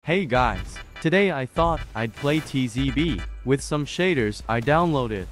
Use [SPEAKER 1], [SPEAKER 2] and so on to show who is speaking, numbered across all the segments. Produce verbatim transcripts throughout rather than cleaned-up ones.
[SPEAKER 1] Hey guys, today I thought I'd play T Z B with some shaders I downloaded.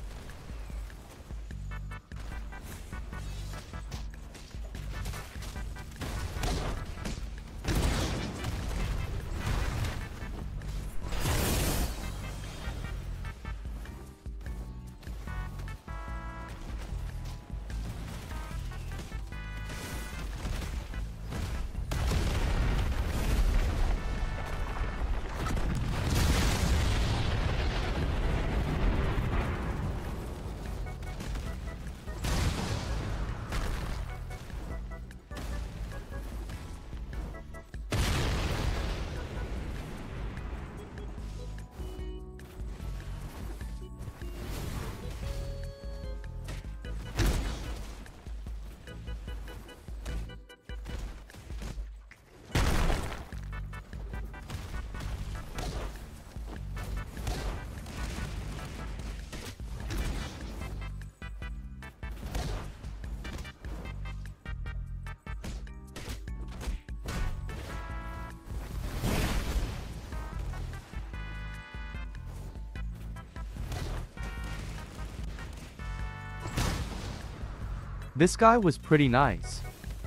[SPEAKER 1] This guy was pretty nice.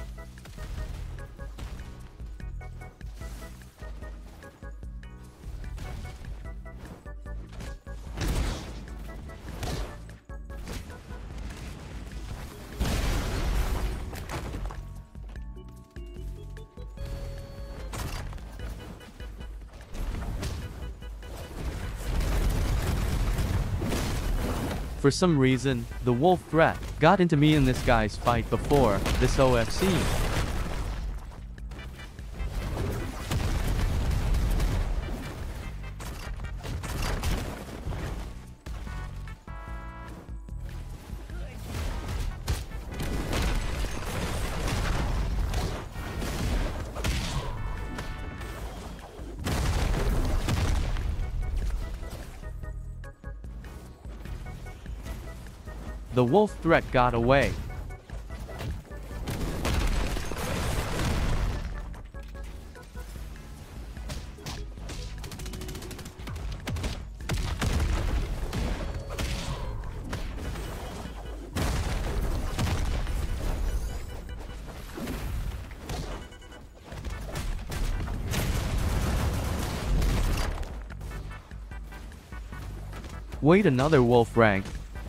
[SPEAKER 1] For some reason, the wolf threat got into me in this guy's fight before this O F C. The wolf threat got away. Wait, another wolf rank.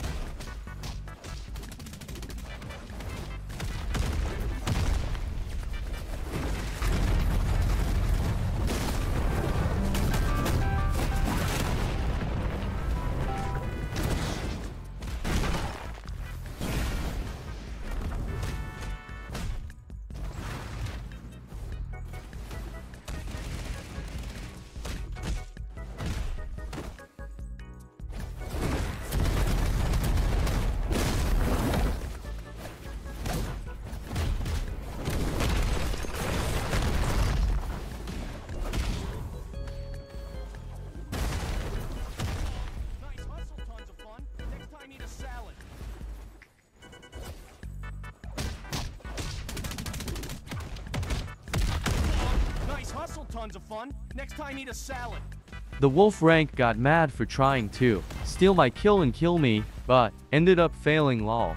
[SPEAKER 2] Tons of fun. Next time, eat a salad.
[SPEAKER 1] The wolf rank got mad for trying to steal my kill and kill me, but ended up failing lol.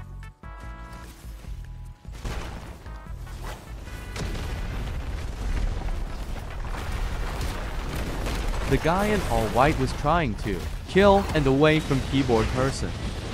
[SPEAKER 1] The guy in all white was trying to kill and away from keyboard person.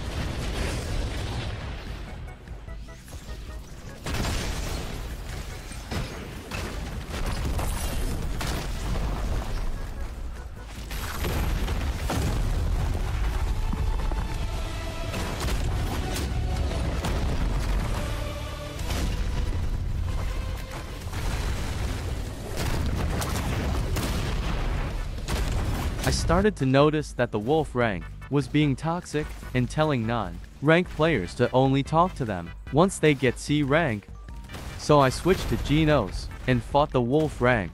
[SPEAKER 1] I started to notice that the wolf rank was being toxic and telling non-rank players to only talk to them once they get C rank. So I switched to Genos and fought the wolf rank.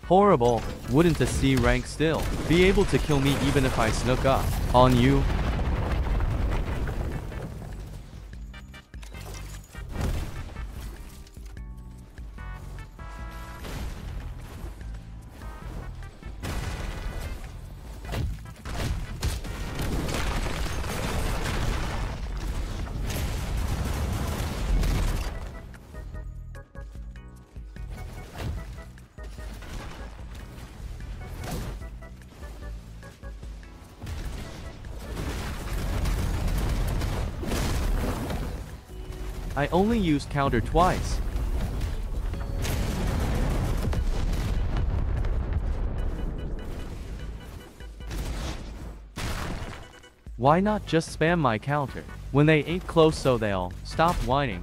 [SPEAKER 1] Horrible. Wouldn't a C rank still be able to kill me even if I snuck up on you? I only used counter twice. Why not just spam my counter when they ain't close so they'll stop whining?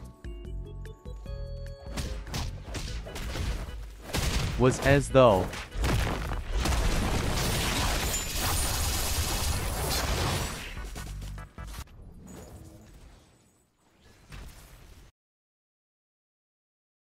[SPEAKER 1] Was as though